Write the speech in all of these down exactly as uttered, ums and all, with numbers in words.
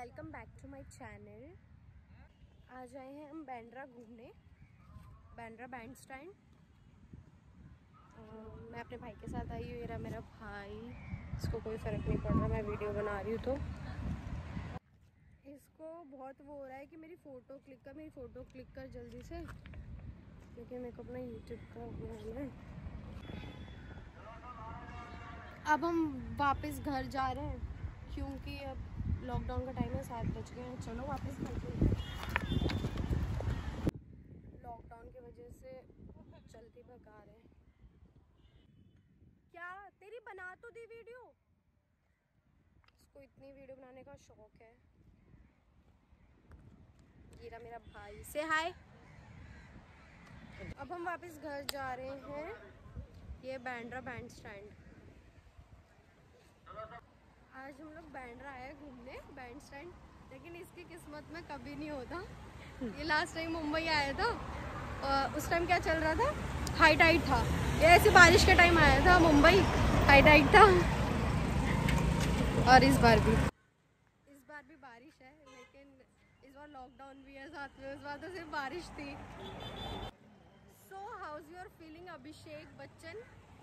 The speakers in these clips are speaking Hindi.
Welcome back to my channel. आज आए हैं हम बांद्रा घूमने, बांद्रा बैंड स्टैंड। मैं अपने भाई के साथ आई हूँ। ये रहा मेरा भाई, इसको कोई फ़र्क नहीं पड़ रहा मैं वीडियो बना रही हूँ तो। इसको बहुत वो हो रहा है कि मेरी फ़ोटो क्लिक कर मेरी फ़ोटो क्लिक कर जल्दी से, क्योंकि मेरे को अपना यूट्यूब का बनाना है। अब हम वापस घर जा रहे हैं क्योंकि अब लॉकडाउन का टाइम है, सात बज गए हैं। चलो वापस घर चलते हैं। लॉकडाउन की वजह से चलती भगा रहे हैं। क्या तेरी बना तो दी वीडियो? इसको इतनी वीडियो बनाने का शौक है। ये रहा मेरा भाई, से हाय। अब हम वापस घर जा रहे हैं। ये बांद्रा बैंड स्टैंड। आज हम लोग बांद्रा आए घूमने बैंड स्टैंड, लेकिन इसकी किस्मत में कभी नहीं होता। ये लास्ट टाइम मुंबई आया था और उस टाइम क्या चल रहा था, हाई टाइड था। ये ऐसे बारिश के टाइम आया था मुंबई, हाई टाइड था। और इस बार भी इस बार भी बारिश है, लेकिन इस बार लॉकडाउन भी है साथ में। उस बार तो सिर्फ बारिश थी। So how is your feeling Abhishek Bachchan?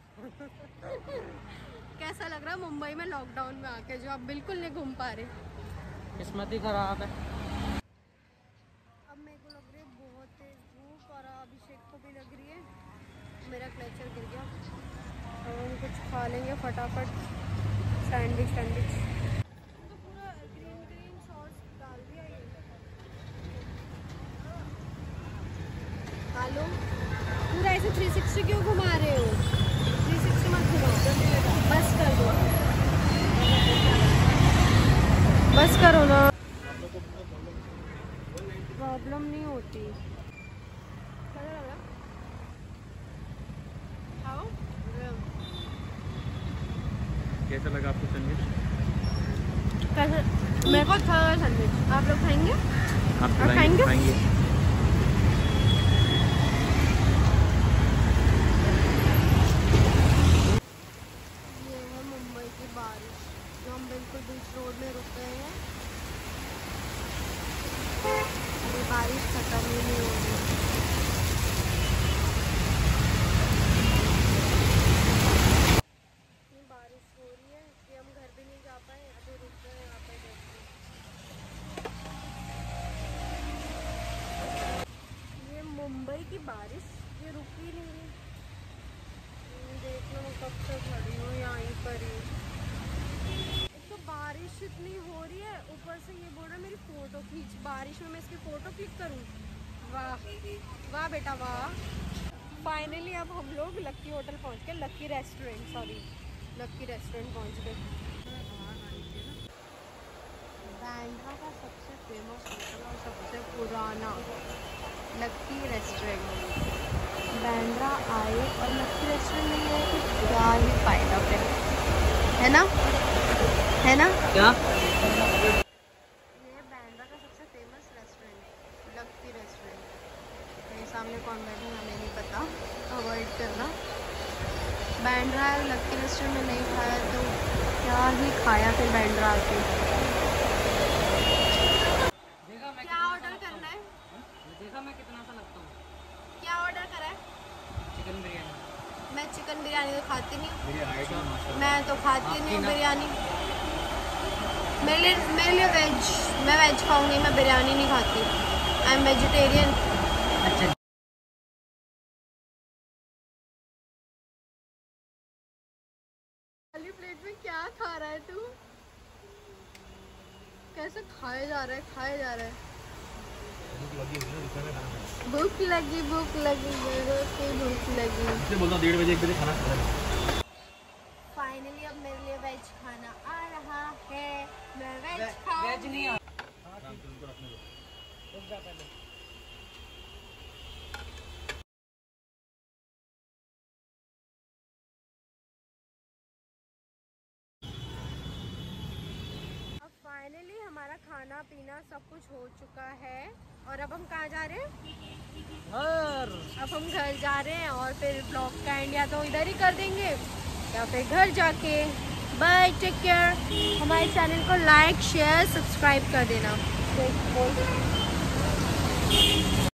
कैसा लग रहा है मुंबई में लॉकडाउन में आके, जो आप बिल्कुल नहीं घूम पा रहे? किस्मत ही खराब है। अब मेरे को लग रही है बहुत तेज धूप, और अभिषेक को भी लग रही है। मेरा क्लचर गिर गया। अब हम कुछ खा लेंगे फटाफट, सैंडविच सैंडविच तो पूरा ग्रीन ग्रीन सॉस डाल दिया। ये आलू पूरा ऐसे थ्री सिक्सटी क्यों घुमा रहे हो? थ्री सिक्सटी मत घुमाओ, बस कर दो, बस करो ना। प्रॉब्लम नहीं होती। कैसा लगा आपको सैंडविच? कैसे? मेरे को अच्छा लगा सैंडविच। आप लोग खाएंगे? आप आप खाएंगे? खाएंगे? ये है मुंबई की बारिश। हम बिल्कुल बीच रोड में रुक गए हैं। ये बारिश खत्म ही नहीं हो रही। इतनी बारिश हो रही है कि हम घर भी नहीं जा पाए, अभी रुक गए यहाँ पे देखते। ये मुंबई की बारिश, ये रुक ही नहीं रही। देख लो मैं कब से खड़ी हूँ यहीं पर ही। एक तो बारिश इतनी हो रही है, ऊपर से ये बोल रहा है मेरी फ़ोटो खींच। बारिश में मैं इसकी फ़ोटो क्लिक करूँ? वाह वाह बेटा वाह। फाइनली अब हम लोग लक्की होटल पहुँच गए, Lucky restaurant, sorry Lucky restaurant पहुँच गए। बांद्रा का सबसे फेमस होटल और सबसे पुराना लक्की रेस्टोरेंट। बांद्रा आए और लक्की रेस्टोरेंट नहीं है तो क्या ही फायदा फिर, है ना? है ना क्या? ये बांद्रा का सबसे फेमस रेस्टोरेंट लक्की रेस्टोरेंट। मेरे सामने कौन बैठे हैं हमें नहीं पता, अवॉइड करना। बांद्रा लक्की रेस्टोरेंट में नहीं खाया तो क्या ही खाया फिर बांद्रा आके। क्या ऑर्डर करना है? देखा मैं कितना सा लगता हूँ। क्या ऑर्डर करा है? चिकन बिरयानी। मैं चिकन बिरयानी तो खाती नहीं, मैं तो खाती नहीं हूँ बिरयानी। मेरे लिए मेरे लिए वेज, मैं वेज खाऊंगी, मैं बिरयानी नहीं खाती। I am vegetarian. अच्छा। खाली प्लेट में क्या खा रहा है तू? कैसे खाया जा रहा है, खाया जा रहा है। भूख लगी भूख लगी भूख लगी। बोलता डेढ़ बजे एक बजे खाना खा रहा। फाइनली अब मेरे लिए वेज खाना आ रहा है। मैं वेज खाऊंगी। वेज नहीं आ। अब फाइनली हमारा खाना पीना सब कुछ हो चुका है, और अब हम कहाँ जा रहे हैं? घर। अब हम घर जा रहे हैं, और फिर ब्लॉग का एंड या तो इधर ही कर देंगे या फिर घर जाके। Bye, take care. हमारे चैनल को लाइक शेयर सब्सक्राइब कर देना।